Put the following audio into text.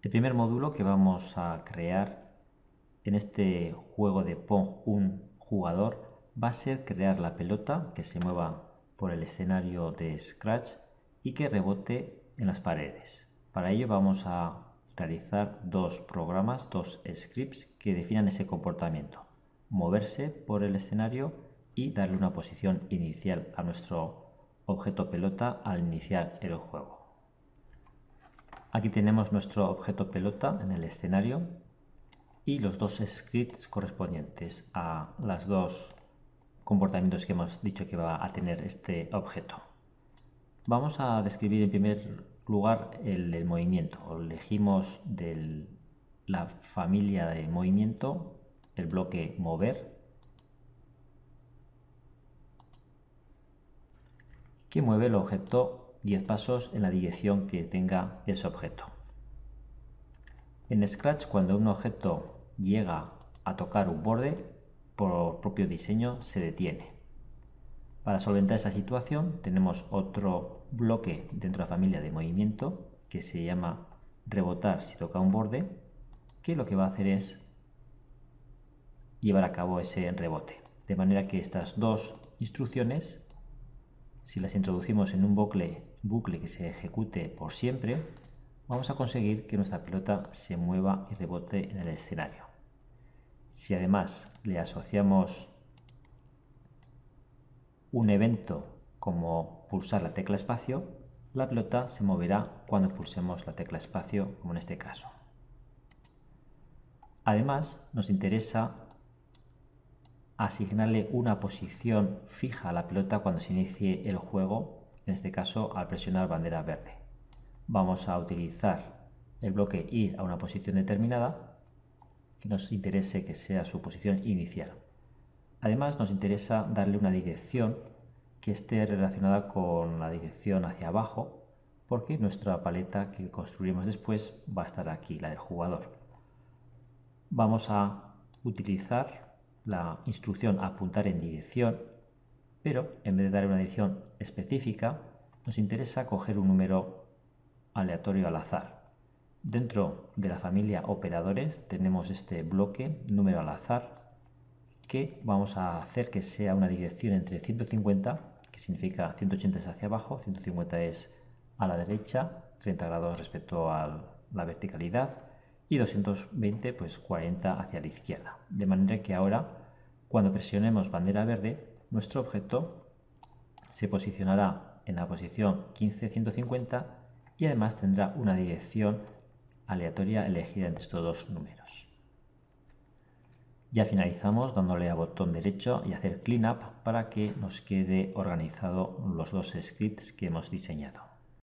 El primer módulo que vamos a crear en este juego de Pong un jugador va a ser crear la pelota que se mueva por el escenario de Scratch y que rebote en las paredes. Para ello vamos a realizar dos programas, dos scripts que definan ese comportamiento: moverse por el escenario y darle una posición inicial a nuestro objeto pelota al iniciar el juego. Aquí tenemos nuestro objeto pelota en el escenario y los dos scripts correspondientes a los dos comportamientos que hemos dicho que va a tener este objeto. Vamos a describir en primer lugar el movimiento. Elegimos de la familia de movimiento el bloque mover, que mueve el objeto 10 pasos en la dirección que tenga ese objeto. En Scratch, cuando un objeto llega a tocar un borde, por propio diseño se detiene. Para solventar esa situación tenemos otro bloque dentro de la familia de movimiento que se llama rebotar si toca un borde, que lo que va a hacer es llevar a cabo ese rebote. De manera que estas dos instrucciones, si las introducimos en un bucle que se ejecute por siempre, vamos a conseguir que nuestra pelota se mueva y rebote en el escenario. Si además le asociamos un evento como pulsar la tecla espacio, la pelota se moverá cuando pulsemos la tecla espacio, como en este caso. Además, nos interesa asignarle una posición fija a la pelota cuando se inicie el juego, en este caso al presionar bandera verde. Vamos a utilizar el bloque ir a una posición determinada que nos interese que sea su posición inicial. Además, nos interesa darle una dirección que esté relacionada con la dirección hacia abajo, porque nuestra paleta que construiremos después va a estar aquí, la del jugador. Vamos a utilizar la instrucción apuntar en dirección, pero en vez de dar una dirección específica, nos interesa coger un número aleatorio al azar. Dentro de la familia operadores tenemos este bloque número al azar, que vamos a hacer que sea una dirección entre 150, que significa 180 es hacia abajo, 150 es a la derecha, 30 grados respecto a la verticalidad, y 220, pues 40 hacia la izquierda. De manera que ahora, cuando presionemos bandera verde, nuestro objeto se posicionará en la posición 15-150 y además tendrá una dirección aleatoria elegida entre estos dos números. Ya finalizamos dándole al botón derecho y hacer clean up para que nos quede organizado los dos scripts que hemos diseñado.